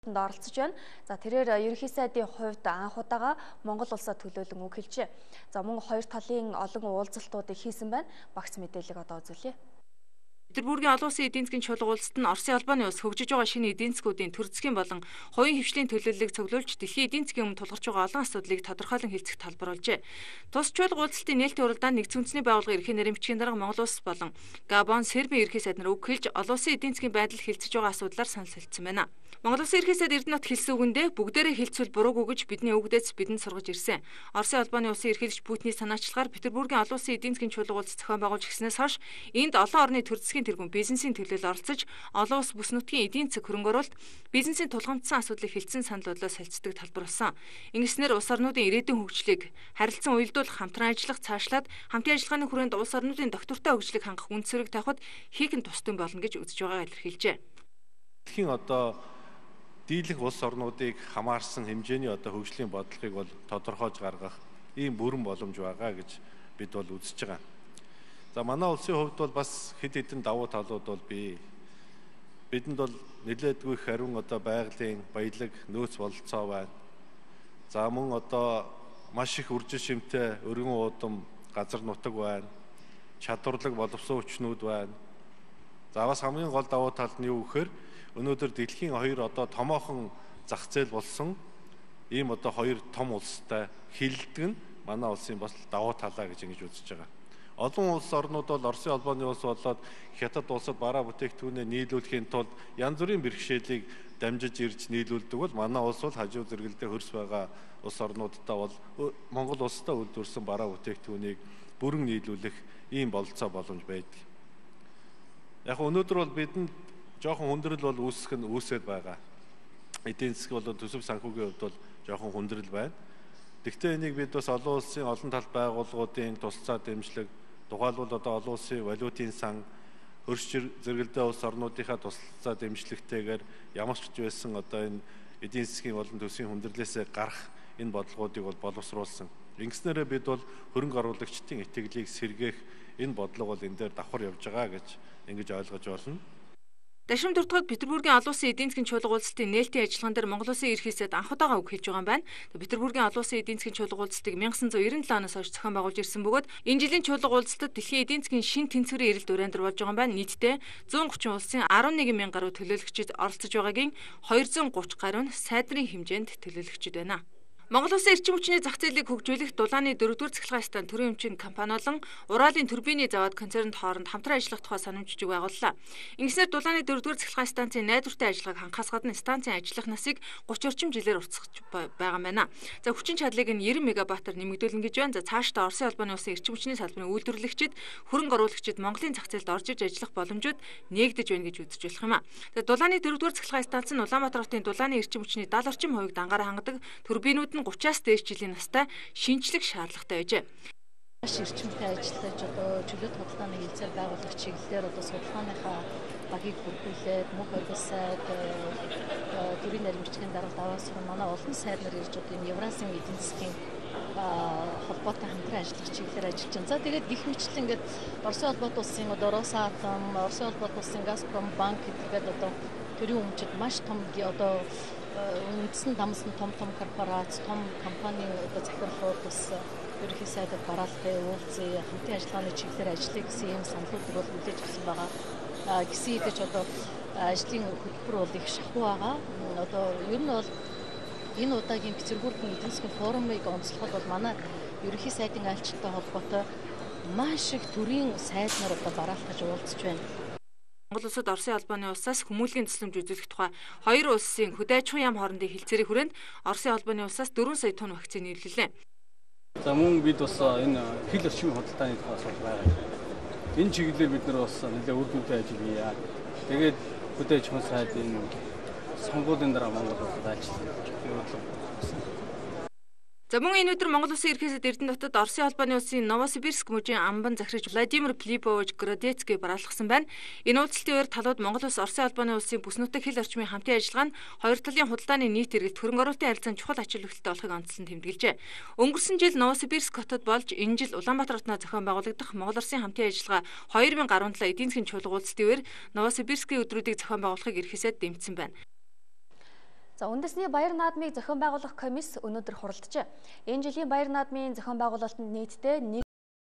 оролцож байна. За тэрээр ерөнхий сайдын хувьд анх удаага Монгол улсаа төлөөлөн үг хэлжээ. За мөн хоёр талын олон уулзалтуудыг хийсэн байна. Багц мэдээлэл одоо үзүүлье. Петербургийн олон улсын эдийн засгийн чуулга уулзалт нь Оросын албаны улс хөгжиж байгаа шинэ эдийн засгуудын төр засгийн болон хувийн хвшлийн төлөөллийг цуглуулж дэлхийн эдийн засгийн өмнө тулгарч байгаа олон асуудлыг тодорхойлон хэлцэх талбар болжээ. Тус чуулга уулзалтын нээлтийн уралдаанд Нэгдсэн үндэсний байгууллагын ерхий нарийн бичгийн дарга Монгол улс болон Габон, Сербийн ерхий сайд нар үг хэлж олон улсын эдийн засгийн байдал хэлцэж байгаа асуудлаар санал солилцсон байна. Монгол улсын ерхий сайд Эрдэнэт хэлсэн үгэндээ бүгдээрээ хэлцвэл буруугүй гэж бидний өвгдөөс бидэнд сургаж ирсэн. Оросын албаны улсын ерхийлөгч Путиний санаачлагаар Петербургийн олон улсын эдийн засгийн чуулга уулзалт зохион байгуулж гиснээс хойш энд олон орны төр засгийн тэргүүн бизнесийн төлөөлөл оролцож олон улс бүс нутгийн эдийн засаг хөрөнгө оруулалт, бизнесийн тулгамдсан асуудлыг хэлсэн санал бодлоо солилцдог талбар болсон. Ингэснээр улс орнуудын ирээдүйн хөгжлийг харилцан уялдуулах, хамтран ажиллах, цаашлаад хамтын ажиллагааны хүрээнд улс орнуудын доктортой хөгжлийг хангах үнд цэрэг тавихад хийхэн тусдан болно гэж үзэж байгаагаа илэрхийлжээ. Дэлхийн дийлэнх улс орнуудыг хамаарсан хэмжээний хөгжлийн бодлогыг бол тодорхойлж гаргах ийм бүрэн боломж байгаа гэж бид бол үзэж байгаа. За манай улсын хувьд бол бас хэд хэдэн давуу талууд бол бий. Бидэнд бол нэлээдгүй хариун байгалийн баялаг нөөц бололцоо байна. За мөн маш их үржил шимтэй өргөн уудам газар нутаг байна. Чадварлаг боловсон хүчнүүд байна. За бас хамгийн гол давуу тал нь юу гэхээр өнөөдөр дэлхийн хоёр томоохон зах зээл болсон ийм хоёр том улстай хилдэг нь манай улсын бас давуу талаа гэж ингэж үзэж байгаа. Олон улс орнууд бол Оросын албаны улс болоод хятад улсад бараа бүтээгдэхүүнээ нийлүүлэхийн тулд янз бүрийн бэрхшээлийг дамжиж ирж нийлүүлдэг бол манай улс бол хажуу зэрэгэлдээ хөрс байгаа улс орнуудтай бол Монгол улстай үйлдвэрсэн бараа бүтээгдэхүүнийг бүрэн нийлүүлэх ийм бололцоо боломж байдаг. Яг өнөөдөр бол бидэнд жоохон хүндрэл бол үүсээд байгаа. Эдийн засаг бол төсөв санхүүгийн хувьд бол жоохон хүндрэл байна. Гэхдээ энийг бид бас олон улсын олон талт байгууллагуудын тусцаа дэмжлэг, тухайлбал олон улсын валютын сан, хөрш зэрэгэлдээ улс орнуудынхаа тусалцаа дэмжлэгтэйгээр ямар ч байсан энэ эдийн засгийн болон төсвийн хүндрэлээсээ гарах энэ бодлогоодыг бол боловсруулсан. Ингэснээрээ бид бол хөрөнгө оруулагчдын итгэлийг сэргээх энэ бодлого бол энэ дээр давхар явж байгаа гэж ингэж ойлгож байна. Дашим дуртагт Петербургийн олон улсын эдийн засгийн чуулга уулзалтын нээлтийн ажиллагаан дээр Монгол улсын ерхий сайд анх удаага үг хэлж байгаа юм байна. Петербургийн олон улсын эдийн засгийн чуулга уулзалтыг 1997 оноос хойш зохион байгуулж ирсэн бөгөөд энэ жилийн чуулга уулзалтад дэлхийн эдийн засгийн шин тэнцвэрийн эрэлт урайндар болж байгаа юм байна. Нийтдээ 130 улсын 11 мянган гаруй төлөөлөгчид оролцож байгаагийн 230 гаруй нь сайд нарын хэмжээнд төлөөлөгчид байна. Монгол улсын эрчим хүчний зах зээлийг хөгжүүлэх дулааны 4-р цахилгаан стан төрийн өмчийн компани болон Уралын турбины завод концернд хооронд хамтран ажиллах тухай санамжчиг байгууллаа. Ингэснээр дулааны 4-р цахилгаан станцын найдвартай ажиллагааг хангахаас гадна станцын ажиллах насыг 30 орчим жилээр уртасгаж байгаа юм байна. За хүчин чадлыг нь 90 мегаваттаар нэмэгдүүлнэ гэж байна. За цаашдаа Оросын албаны улсын эрчим хүчний салбарын үйлдвэрлэгчид, хөрөнгө оруулагчид Монголын зах зээлд орж иж ажиллах боломжууд нээгдэж байна гэж үзэж болох юм а. Дулааны 4-р цахилгаан станц нь Улаанбаатар хотын дулааны эрчим хүчний 70 орчим хувийг дангаараа хангадаг турбинууд 30-аас дээш жилийн настай шинжлэх шаардлагатай байжээ. Маш эрчимтэй ажиллаж чөлөөт хөдөлгөөний хилцээр байгуулагч чиглэлээр судалгааныхаа багийг бүрдүүлээд мөнх хойгоо сайд төрийн нарийн бичгийн дарга даваас манай олон сайд нар ирж энэ Евразийн эдийн засгийн холбоотой хамтран ажиллах чиглэлээр ажиллаж байна. За тэгээд гэх мэтлэн ингээд Оросын холбоот улсын Росатом, Оросын холбоот улсын Газпром банк гэдгээд төрийн өмчөд маш том үндсэн дамсан том корпорац, том компани захирлууд бас ерөнхий сайдад бараалтай уулзъя, хамтын ажиллагааны чиглэлээр ажиллая гэсэн ийм саналуудыг бол хүлээж авсан байгаа. Гэсэн хэдиж ажлын хөтөлбөр бол их шахуу байгаа. Ер нь бол энэ удаагийн Петербургийн эдийн засгийн форумыг онцлоход бол манай ерөнхий сайдын айлчилттай холбоотой маш их төрийн сайд нар бараалхаж уулзж байна. Монгол улсад Оросын албаны улсаас хүмүүлгийн тусламж үзүүлэх тухай хоёр улсын хөдөө аж ахуйн яам хоорондын хилцээрийн хүрээнд Оросын албаны улсаас 4 сая тонн вакцины нэрлэлээ. За мөн бид бас энэ хил орчмын худалдааны тухай асууж байгаа. Энэ чиглэлээр бид нар бас нэлээд үр дүнтэй ажил хийя. Тэгээд хөдөө аж ахуйн сайдын сонгуулийн дараа Монгол улсад ажиллах. За мөн энэ өдөр Монгол улсын ерхий сайд Эрдэнэтед Оросын албаны улсын Новосибирск мужийн амбан захирагч Владимир Филиппович Градецкий бараалхсан байна. Энэ уулзалтын үеэр талууд Монгол улс Оросын албаны улсын бүс нутаг хил орчмын хамтын ажиллагаа нь хоёр талын худалдааны нийт эргэлт хөрөнгө оруулалтын харилцаанд чухал ачаал хөдлөлтөй болохыг онцлон тэмдэглэжээ. Өнгөрсөн жил Новосибирск хотод болж энэ жил Улаанбаатар хотноо зохион байгуулагдах Монгол Оросын хамтын ажиллагаа 2017 эдийн засгийн чуулга уулзалтын үеэр Новосибирскийн өдрүүдийг зохион байгуулахыг ерхий сайд дэмжсэн байна. За үндэсний баяр наадмыг зохион байгуулах комисс өнөөдөр хуралджээ. Энэ жилийн баяр наадмын зохион байгуулалтанд нийтдээ